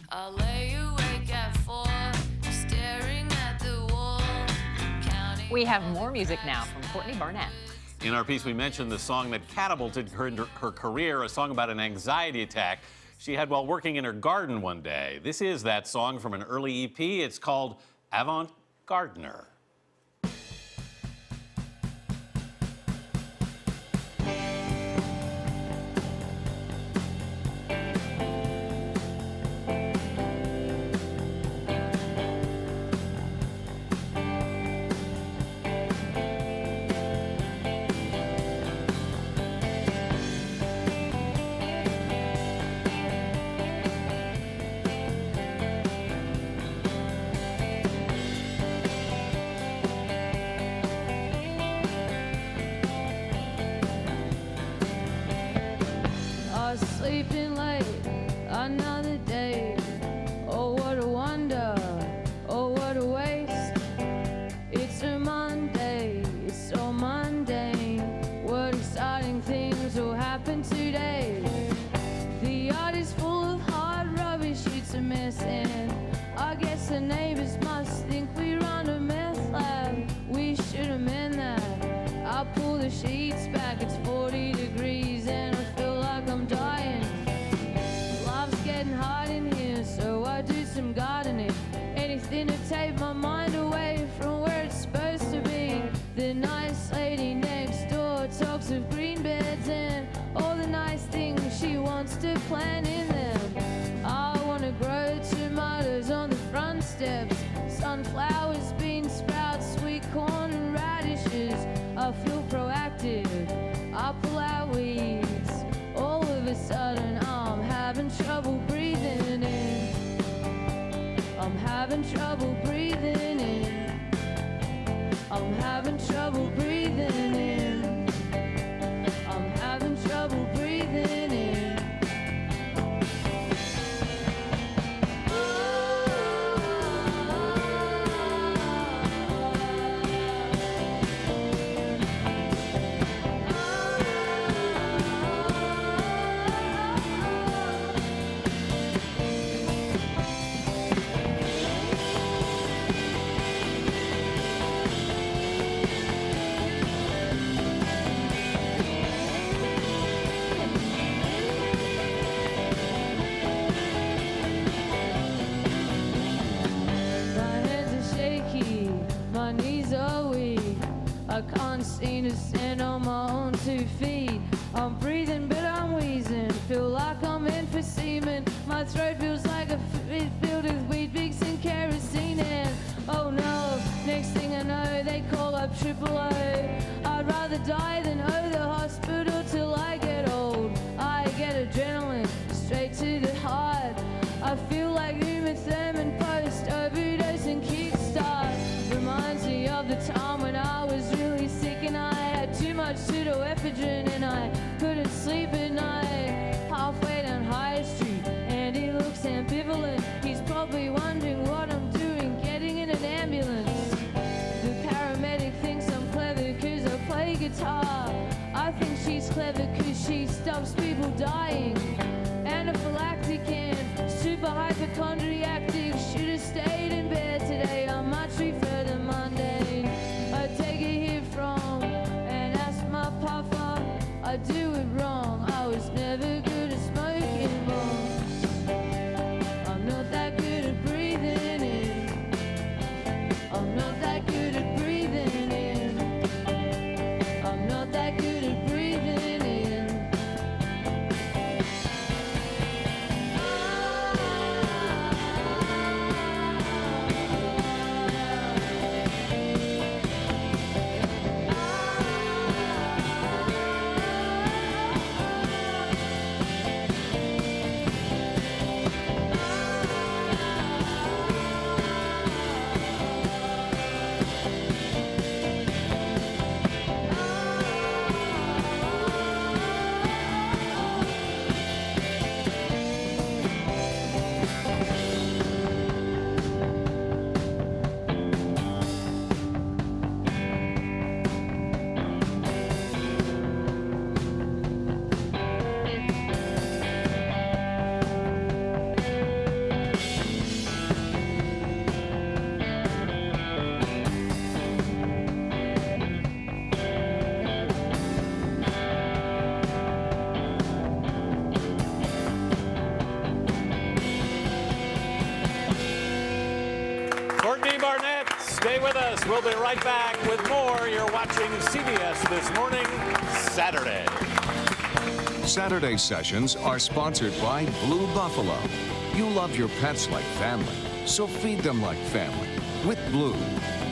I'll lay awake at 4, staring at the wall. We have more music now from Courtney Barnett. In our piece, we mentioned the song that catapulted her into her career, a song about an anxiety attack she had while working in her garden one day. This is that song from an early EP. It's called Avant Gardener. Sleeping late, another day. Oh, what a wonder, oh, what a waste. It's a Monday, it's so mundane. What exciting things will happen today? The yard is full of hard rubbish, it's a mess, and I guess the neighbors must think we run a meth lab. We should amend that. I'll pull the sheets back, it's 40 degrees and I feel like I'm dying. Life's getting hard in here, so I do some gardening. Anything to take my mind away from where it's supposed to be. The nice lady next door talks of green beds and all the nice things she wants to plant in them. I want to grow tomatoes on the front steps, sunflowers, bean sprouts, sweet corn and radishes. I feel proactive, I pull out weeds. All of a sudden I'm having trouble breathing in. I'm having trouble breathing in. I'm having trouble breathing in. I'm having trouble breathing in. My knees are weak, I can't seem to stand on my own 2 feet. I'm breathing but I'm wheezing, feel like I'm emphysema. My throat feels like a filled with wheat bix and kerosene. And oh no, next thing I know they call up AAA. I'd rather die than owe the hospital till I get old. I get adrenaline straight to the heart. I feel like Uma Thurman post overdose and kickstart. Reminds me of the time when I was really sick and I had too much pseudoephedrine and I couldn't sleep at night. Halfway down High Street and he looks ambivalent. He's probably wondering what I'm doing getting in an ambulance. The paramedic thinks I'm clever cause I play guitar. I think she's clever cause she stops people dying. Anaphylactic and super hypochondriactic. Should have stayed in bed today, I much prefer the mundane. I take it here from and ask my papa. I do it wrong, I was never good at smoking more. I'm not that good at breathing in. I'm not that good at breathing in. I'm not that good at breathing in. Stay with us. We'll be right back with more. You're watching CBS This Morning, Saturday. Saturday sessions are sponsored by Blue Buffalo. You love your pets like family, so feed them like family with Blue.